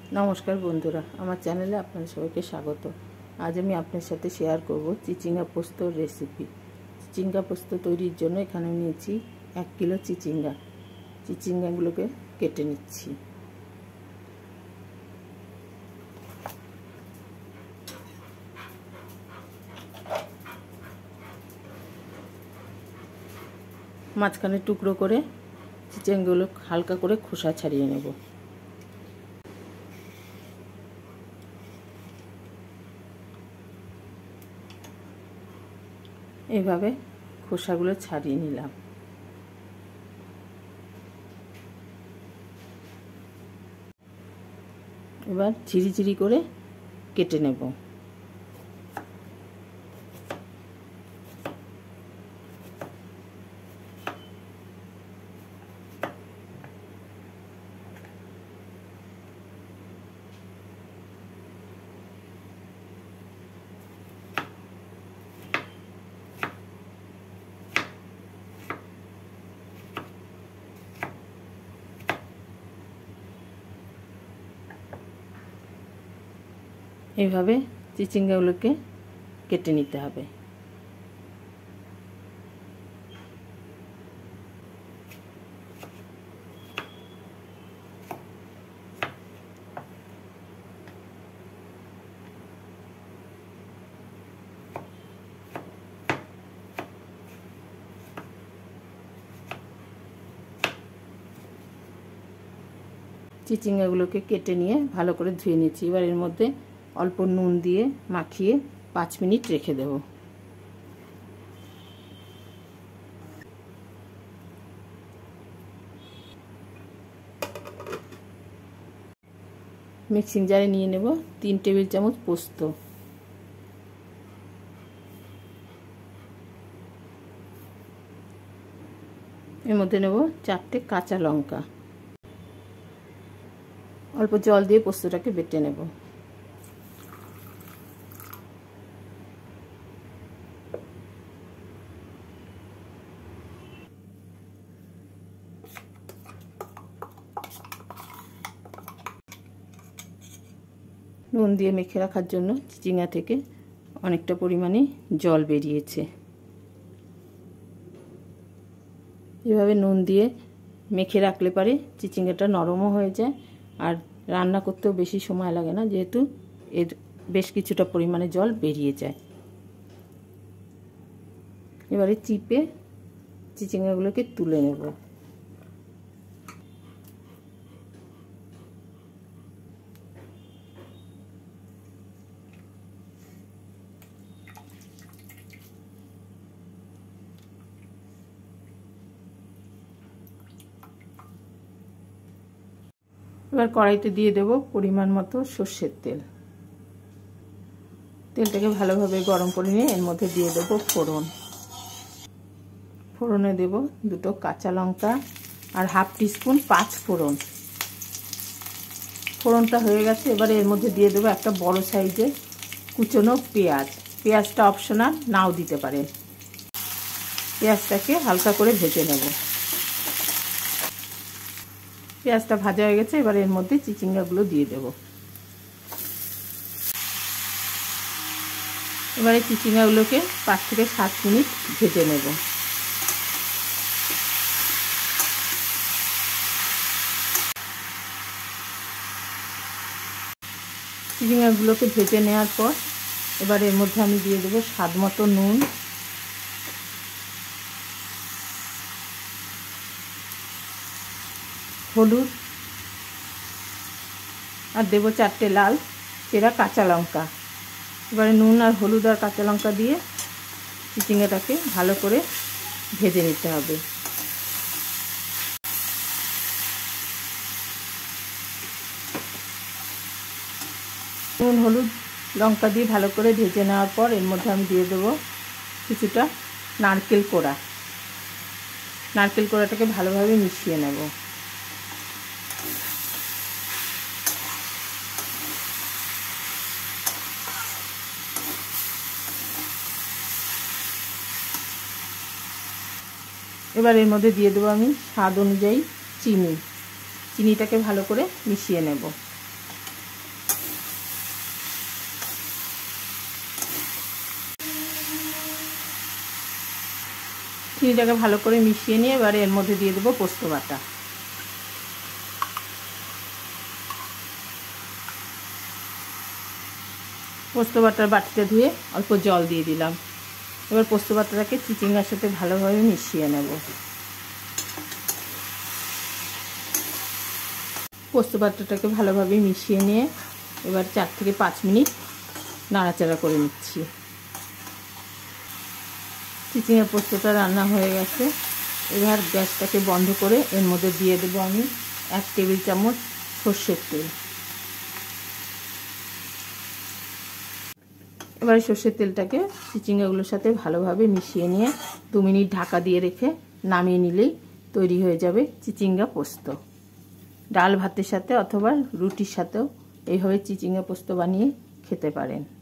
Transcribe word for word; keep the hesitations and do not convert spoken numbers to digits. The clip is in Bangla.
नमस्कार बंधुरा आमार चैनेले आपनादेर सबाइके स्वागत। आज आमि आपनादेर साथे शेयर करब चिचिंगा पोस्तोर रेसिपि। चिचिंगा पोस्तो तैरिर जोन्नो एखाने नियेछि एक किलो चिचिंगा। चिचिंगागुलोके केटे निচ্ছি। माঝখানে টুকরো করে চিচিঙ্গাগুলো হালকা করে খোসা ছাড়িয়ে নেব। এইভাবে খোসাগুলো ছাড়িয়ে নিলাম। এবার ঝিরি ঝিরি করে কেটে নেব। এইভাবে চিচিঙ্গাগুলোকে কেটে নিতে হবে। চিচিঙ্গাগুলোকে কেটে নিয়ে ভালো করে ধুয়ে নিচ্ছি। এবার এর মধ্যে অল্প নুন দিয়ে মাখিয়ে পাঁচ মিনিট রেখে দেব। মিক্সিং জারে নিয়ে নেব তিন টেবিল চামচ পোস্ত, এর মধ্যে নেব চারটে কাঁচা লঙ্কা। অল্প জল দিয়ে পোস্তটাকে বেটে নেব। নুন দিয়ে মেখে রাখার জন্য চিচিঙ্গা থেকে অনেকটা পরিমাণে জল বেরিয়েছে। এভাবে নুন দিয়ে মেখে রাখলে পারে চিচিঙ্গাটা নরমও হয়ে যায় আর রান্না করতেও বেশি সময় লাগে না, যেহেতু এর বেশ কিছুটা পরিমাণে জল বেরিয়ে যায়। এবারে চিপে চিচিঙ্গাগুলোকে তুলে নেব। এবার কড়াইতে দিয়ে দেব পরিমাণ মতো সর্ষের তেল। তেলটাকে ভালোভাবে গরম করে নিয়ে এর মধ্যে দিয়ে দেব ফোড়ন। ফোড়নে দেব দুটো কাঁচা লঙ্কা আর হাফ টিস্পুন পাঁচ ফোড়ন। ফোড়নটা হয়ে গেছে। এবারে এর মধ্যে দিয়ে দেব একটা বড় সাইজের কুচনো পেঁয়াজ। পেঁয়াজটা অপশনাল, নাও দিতে পারেন। পেঁয়াজটাকে হালকা করে ভেজে নেব। পেঁয়াজটা ভাজা হয়ে গেছে। এবার এর মধ্যে চিচিঙ্গাগুলো দিয়ে দেব। এবারে চিচিঙ্গাগুলোকে পাঁচ থেকে সাত মিনিট ভেজে নেব। চিচিঙ্গাগুলোকে ভেজে নেওয়ার পর এবার এর মধ্যে আমি দিয়ে দেব স্বাদ মতো নুন, হলুদ আর দেব চারটে লাল চেরা কাঁচা লঙ্কা। এবারে নুন আর হলুদ আর কাঁচা লঙ্কা দিয়ে চিচিঙ্গাটাকে ভালো করে ভেজে নিতে হবে। নুন হলুদ লঙ্কা দিয়ে ভালো করে ভেজে নেওয়ার পর এর মধ্যে আমি দিয়ে দেব কিছুটা নারকেল কোড়া। নারকেল কোড়াটাকে ভালোভাবে মিশিয়ে নেব। এবার এর মধ্যে দিয়ে দেবো আমি স্বাদ অনুযায়ী চিনি। চিনিটাকে ভালো করে মিশিয়ে নেব। চিনিটাকে ভালো করে মিশিয়ে নিয়ে এবার এর মধ্যে দিয়ে দেবো পোস্ত বাটা। পোস্ত বাটার বাটিটা ধুয়ে অল্প জল দিয়ে দিলাম। এবার পোস্ত বাটাটাকে চিচিঙ্গার সাথে ভালোভাবে মিশিয়ে নেব। পোস্ত বাটাটাকে ভালোভাবে মিশিয়ে নিয়ে এবার চার থেকে পাঁচ মিনিট নাড়াচাড়া করে নিচ্ছি। চিচিঙ্গা পোস্তটা রান্না হয়ে গেছে। এবার গ্যাসটাকে বন্ধ করে এর মধ্যে দিয়ে দেবো আমি এক টেবিল চামচ সর্ষের তেল। এবার সর্ষের তেলটাকে চিচিঙ্গাগুলোর সাথে ভালোভাবে মিশিয়ে নিয়ে দু মিনিট ঢাকা দিয়ে রেখে নামিয়ে নিলেই তৈরি হয়ে যাবে চিচিঙ্গা পোস্ত। ডাল ভাতের সাথে অথবা রুটির সাথেও এইভাবে চিচিঙ্গা পোস্ত বানিয়ে খেতে পারেন।